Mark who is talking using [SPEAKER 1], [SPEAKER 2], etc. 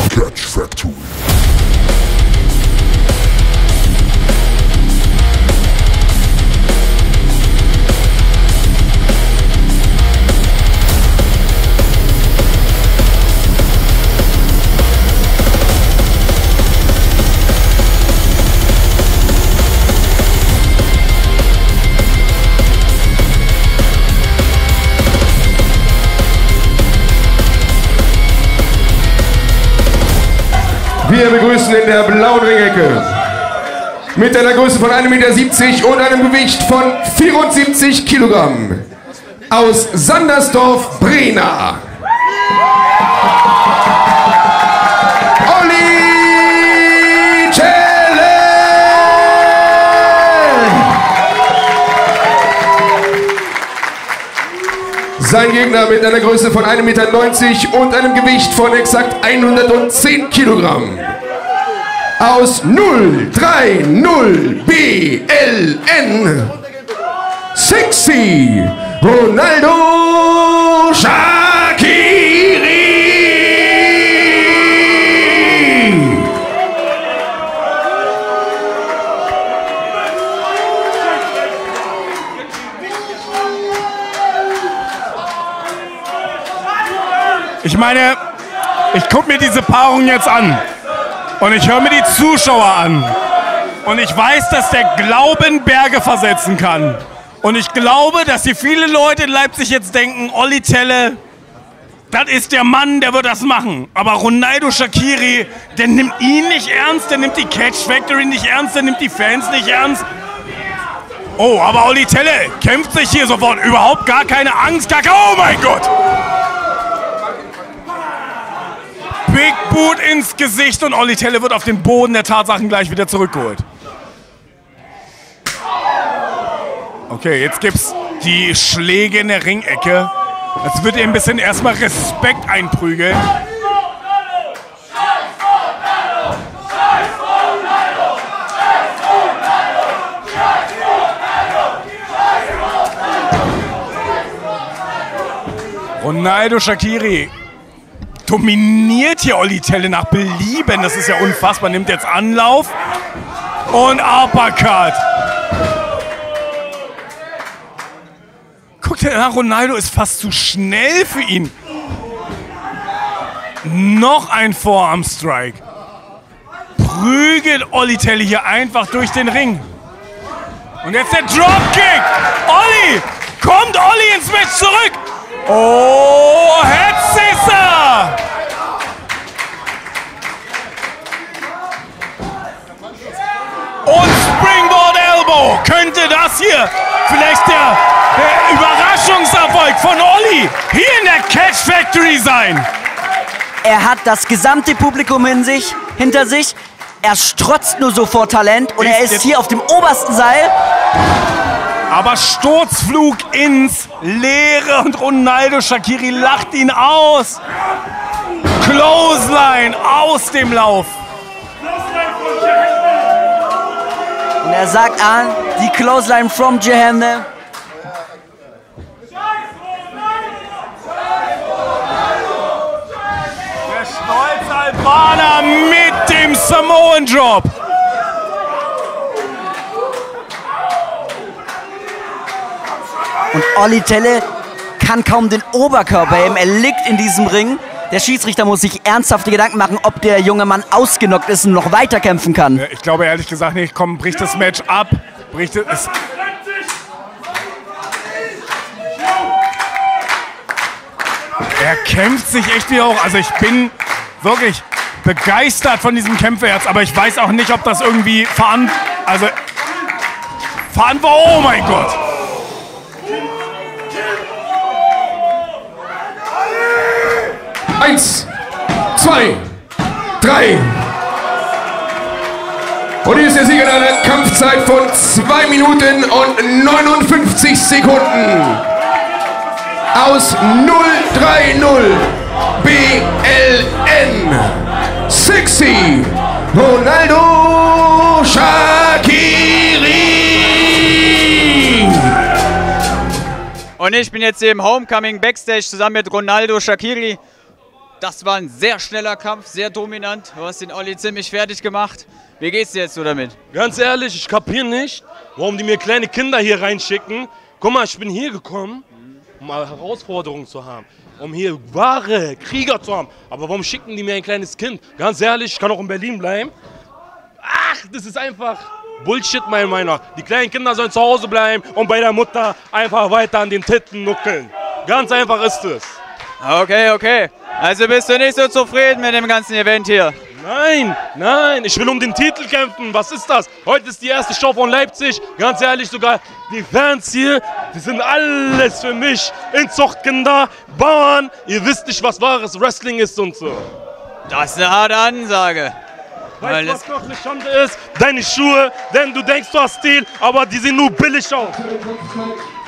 [SPEAKER 1] Catch Factory.
[SPEAKER 2] Wir begrüßen in der blauen Ringecke mit einer Größe von 1,70 Meter und einem Gewicht von 74 Kilogramm aus Sandersdorf, Brena, Olli Telle! Sein Gegner mit einer Größe von 1,90 Meter und einem Gewicht von exakt 110 Kilogramm. Aus 030 BLN Sexy Ronaldo Shaqiri.
[SPEAKER 3] Ich meine, ich gucke mir diese Paarung jetzt an und ich höre mir die Zuschauer an und ich weiß, dass der Glauben Berge versetzen kann. Und ich glaube, dass hier viele Leute in Leipzig jetzt denken, Olli Telle, das ist der Mann, der wird das machen. Aber Ronaldo Shaqiri, der nimmt ihn nicht ernst, der nimmt die Catch Factory nicht ernst, der nimmt die Fans nicht ernst. Oh, aber Olli Telle kämpft sich hier sofort, überhaupt gar keine Angst, oh mein Gott! Big Boot ins Gesicht und Olli Telle wird auf den Boden der Tatsachen gleich wieder zurückgeholt. Okay, jetzt gibt's die Schläge in der Ringecke. Jetzt wird er ein bisschen erstmal Respekt einprügeln. Ronaldo Shaqiri dominiert hier Olli Telle nach Belieben. Das ist ja unfassbar. Nimmt jetzt Anlauf und Uppercut. Guckt nach, Ronaldo ist fast zu schnell für ihn. Noch ein Forearm-Strike. Prügelt Olli Telle hier einfach durch den Ring. Und jetzt der Dropkick. Olli! Kommt Olli ins Match zurück! Oh, Headsisser! Und Springboard Elbow. Könnte das hier vielleicht der Überraschungserfolg von Olli hier in der Catch Factory sein?
[SPEAKER 4] Er hat das gesamte Publikum hinter sich. Er strotzt nur so vor Talent und er ist hier auf dem obersten Seil.
[SPEAKER 3] Aber Sturzflug ins Leere und Ronaldo Shaqiri lacht ihn aus. Clothesline aus dem Lauf.
[SPEAKER 4] Und er sagt an, die Clothesline from Jahannam.
[SPEAKER 3] Der stolze Albaner mit dem Samoan Drop.
[SPEAKER 4] Und Olli Telle kann kaum den Oberkörper heben. Er liegt in diesem Ring. Der Schiedsrichter muss sich ernsthafte Gedanken machen, ob der junge Mann ausgenockt ist und noch weiter kämpfen kann.
[SPEAKER 3] Ich glaube ehrlich gesagt nicht. Komm, bricht das Match ab. Bricht es. Er kämpft sich echt wieder hoch. Also ich bin wirklich begeistert von diesem Kämpfer jetzt. Aber ich weiß auch nicht, ob das irgendwie oh mein Gott.
[SPEAKER 2] Eins, zwei, drei. Und hier ist der Sieger in einer Kampfzeit von 2 Minuten und 59 Sekunden. Aus 030 BLN Sexy Ronaldo Shaqiri.
[SPEAKER 5] Und ich bin jetzt hier im Homecoming Backstage zusammen mit Ronaldo Shaqiri.
[SPEAKER 1] Das war ein sehr schneller Kampf, sehr dominant. Du hast den Olli ziemlich fertig gemacht. Wie geht's dir jetzt so damit?
[SPEAKER 5] Ganz ehrlich, ich kapiere nicht, warum die mir kleine Kinder hier reinschicken. Guck mal, ich bin hier gekommen, um mal Herausforderungen zu haben. Um hier wahre Krieger zu haben. Aber warum schicken die mir ein kleines Kind? Ganz ehrlich, ich kann auch in Berlin bleiben. Ach, das ist einfach Bullshit, meiner Meinung nach. Die kleinen Kinder sollen zu Hause bleiben und bei der Mutter einfach weiter an den Titten nuckeln. Ganz einfach ist es.
[SPEAKER 1] Okay, okay. Also bist du nicht so zufrieden mit dem ganzen Event hier?
[SPEAKER 5] Nein, nein, ich will um den Titel kämpfen. Was ist das? Heute ist die erste Show von Leipzig. Ganz ehrlich, sogar die Fans hier, die sind alles für mich. Inzuchtkinder, Bauern. Ihr wisst nicht, was wahres Wrestling ist und so.
[SPEAKER 1] Das ist eine harte Ansage.
[SPEAKER 5] Weißt du, was noch eine Schande ist? Deine Schuhe, denn du denkst, du hast Stil, aber die sehen nur billig aus.